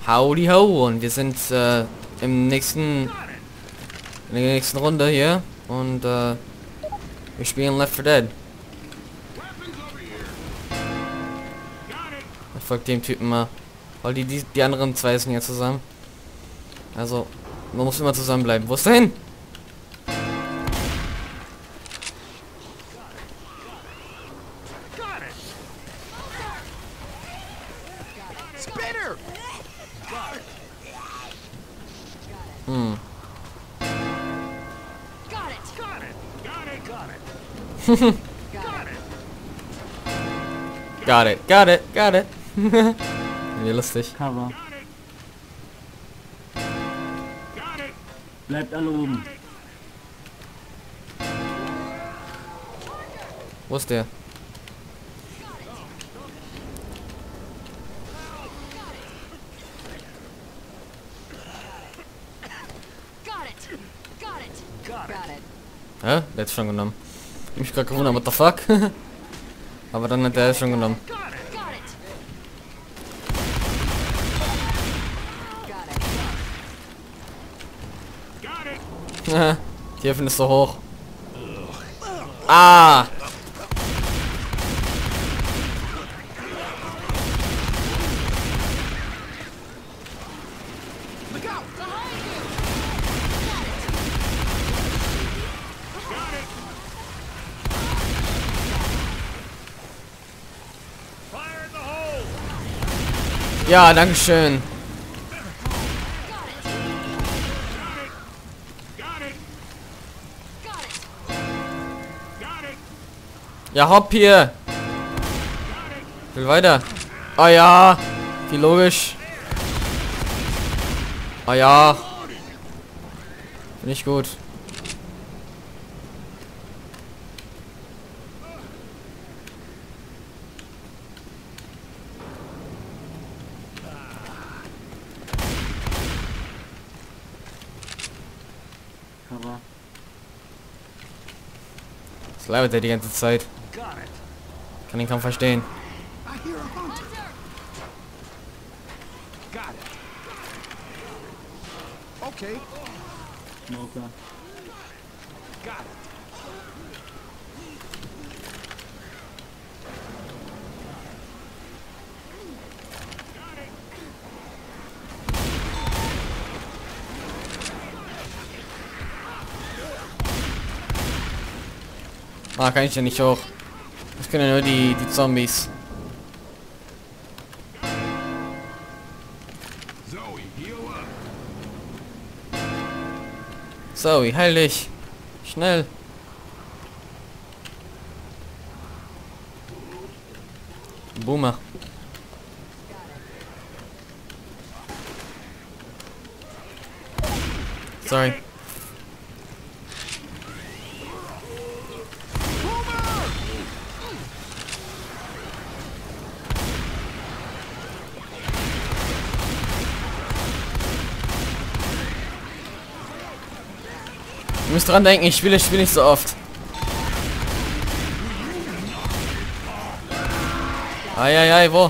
Howdy ho, und wir sind in der nächsten Runde hier und wir spielen Left 4 Dead. Ich folge dem Typen mal, weil die anderen zwei sind ja zusammen. Also man muss immer zusammenbleiben. Wo ist der hin? Got it. Wie lustig. Cover. Bleibt alle oben. Wo ist der? Hä? Der hat's schon genommen. Ich hab mich gerade gewundert, what the fuck? Aber dann hat der es schon genommen. Die Hilfe ist so hoch. Ah! Ja, dankeschön. Ja, hopp hier. Ich will weiter. Ah ja. Wie logisch. Ah ja. Finde ich gut. Cover. Was labert der die ganze Zeit? Kann ihn kaum verstehen. Okay. Smoker. Ah, kann ich ja nicht hoch. Das können ja nur die Zombies. Zoe, heil dich. Schnell. Boomer. Sorry. Ihr müsst dran denken, ich spiele das Spiel nicht so oft. Eieiei, wo?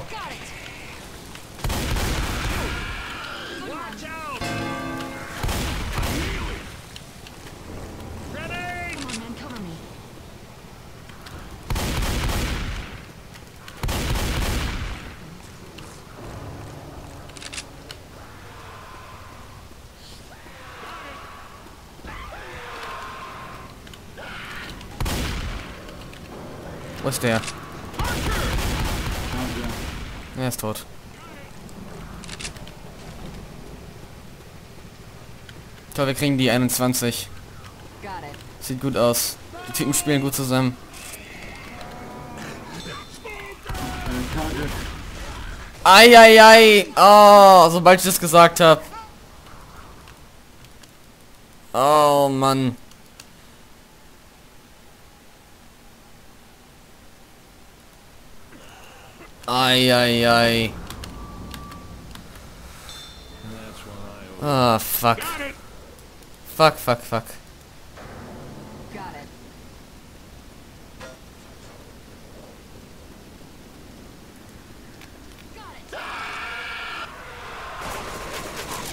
Wo ist der? Er ist tot. Toll, wir kriegen die 21. Sieht gut aus. Die Typen spielen gut zusammen. Eieiei! Oh, sobald ich das gesagt habe. Oh Mann. Eieiei. Ah, fuck. Fuck.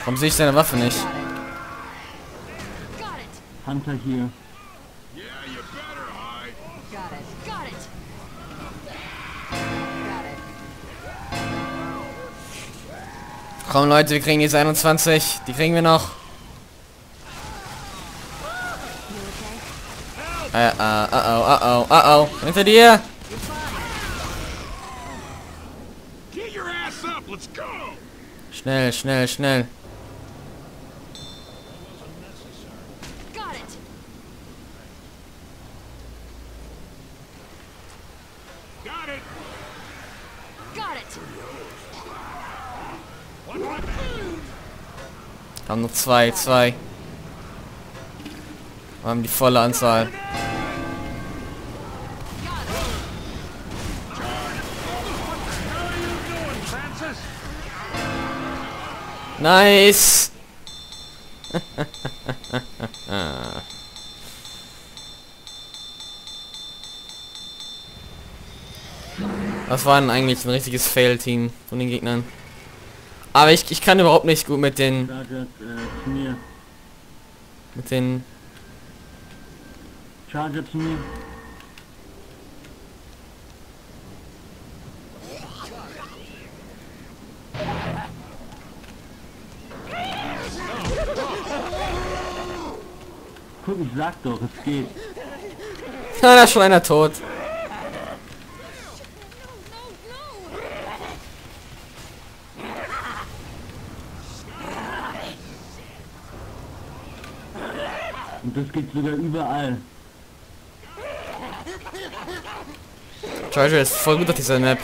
Warum sehe ich seine Waffe nicht? Hunter hier. Komm Leute, wir kriegen diese 21. Die kriegen wir noch. Oh. Hinter dir. Schnell. Haben noch zwei. Wir haben die volle Anzahl. Nice. Das war eigentlich ein richtiges Fail-Team von den Gegnern. Aber ich kann überhaupt nicht gut mit den... Mit den... Charger zu mir. Guck, ich sag doch, es geht. Da ist schon einer tot. Und das geht sogar überall. Charger ist voll gut auf dieser Map.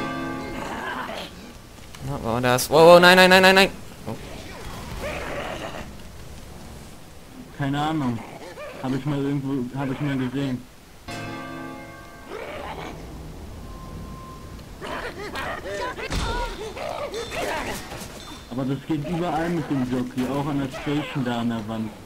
Oh, das. Wow, nein. Oh. Keine Ahnung. Habe ich mal gesehen. Aber das geht überall mit dem Jockey, auch an der Station da an der Wand.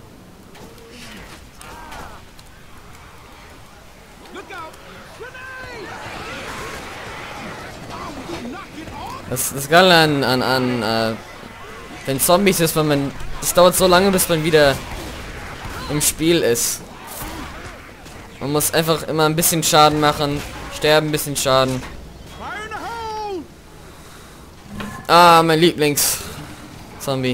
Das Geile an den Zombies ist, wenn man... Es dauert so lange, bis man wieder im Spiel ist. Man muss einfach immer ein bisschen Schaden machen, sterben, ein bisschen Schaden. Ah, mein Lieblings-Zombie.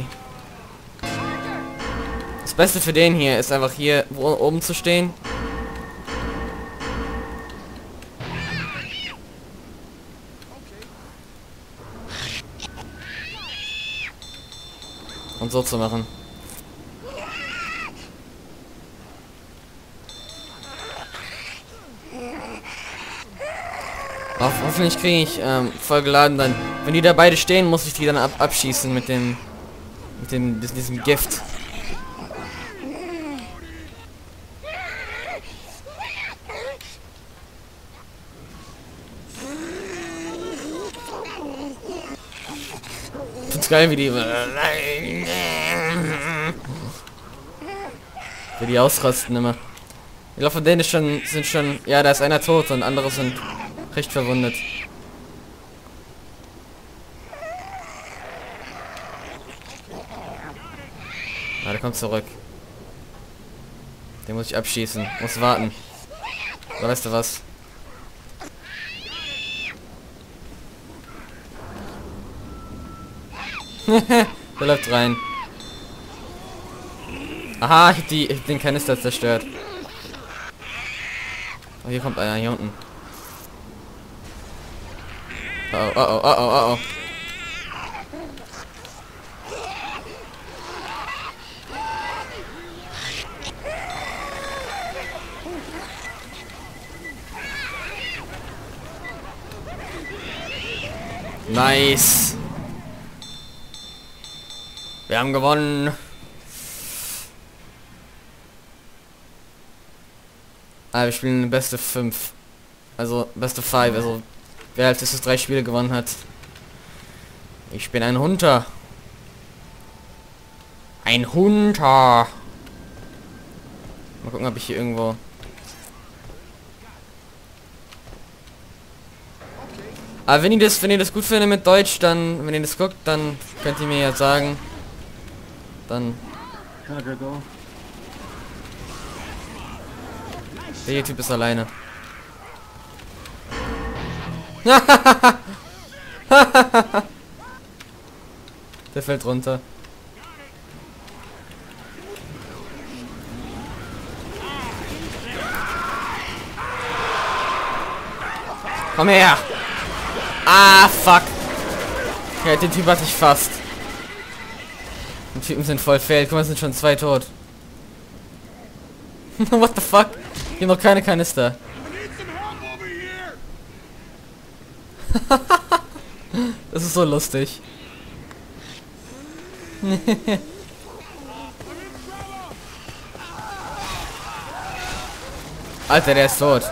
Das Beste für den hier ist einfach hier oben zu stehen. Und so zu machen. Hoffentlich kriege ich voll geladen dann. Wenn die da beide stehen, muss ich die dann abschießen mit diesem Gift. Ich find's geil, wie die ausrasten immer. Ich glaube, von denen sind schon, ja, da ist einer tot und andere sind recht verwundet. Ah, der kommt zurück. Den muss ich abschießen. Muss warten. Oder weißt du was? Der läuft rein. Aha, ich hab den Kanister zerstört. Oh, hier kommt einer, hier unten. Oh. Nice. Wir haben gewonnen. Ah, wir spielen eine beste 5. Also beste 5, also wer als erstes 3 Spiele gewonnen hat. Ich bin ein Hunter. Ein Hunter. Mal gucken, ob ich hier irgendwo... Aber wenn ihr das gut findet mit Deutsch, dann, wenn ihr das guckt, dann könnt ihr mir ja sagen. Dann Charger go. der Typ ist alleine. Der fällt runter. Komm her! Ah, fuck! Ja, den Typ hatte ich fast. Die Typen sind voll fail. Guck mal, es sind schon 2 tot. What the fuck? Hier noch keine Kanister. Das ist so lustig. Alter, der ist tot.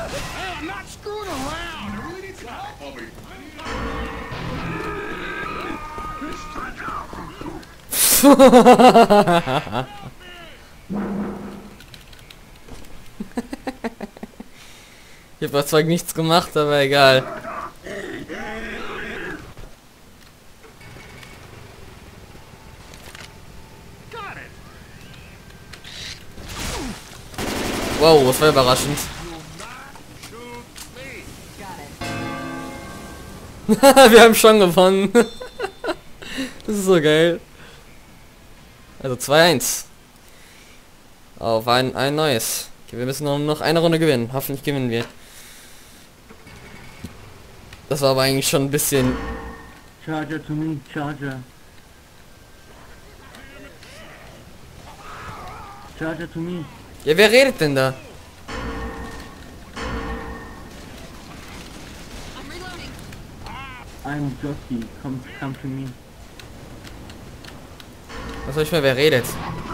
Ich habe zwar nichts gemacht, aber egal. Wow, das war überraschend. Wir haben schon gewonnen. Das ist so geil. Also 2-1. Auf ein neues. Okay, wir müssen noch eine Runde gewinnen. Hoffentlich gewinnen wir. Das war aber eigentlich schon ein bisschen... Charger to me, Charger. Charger to me. Ja, wer redet denn da? I'm Jockey, come to me. Was soll ich mal, wer redet?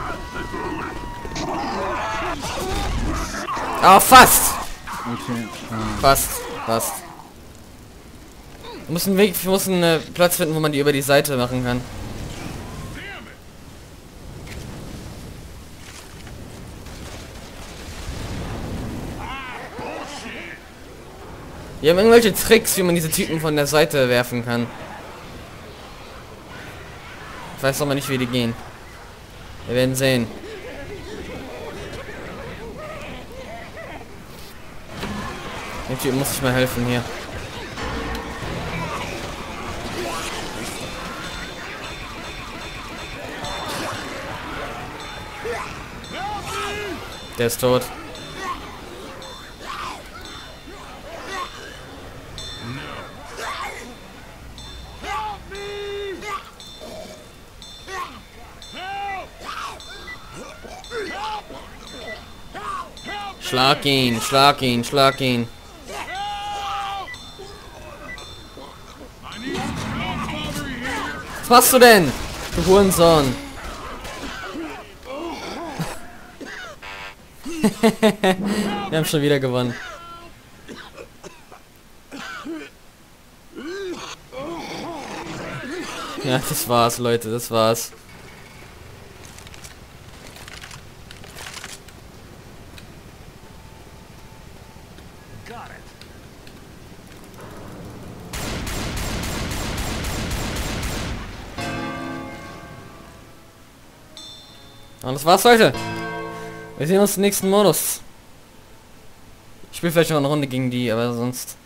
Ah, fast! Okay. Fast. Wir müssen einen Platz finden, wo man die über die Seite machen kann. Wir haben irgendwelche Tricks, wie man diese Typen von der Seite werfen kann. Ich weiß aber nicht, wie die gehen. Wir werden sehen. Dem Typen muss ich mal helfen hier. Der ist tot. Schlag ihn, schlag ihn, schlag ihn. Was machst du denn? Du Hurensohn. Wir haben schon wieder gewonnen. Ja, das war's, Leute, das war's. Und das war's, Leute. Wir sehen uns im nächsten Modus. Ich spiele vielleicht noch eine Runde gegen die, aber sonst...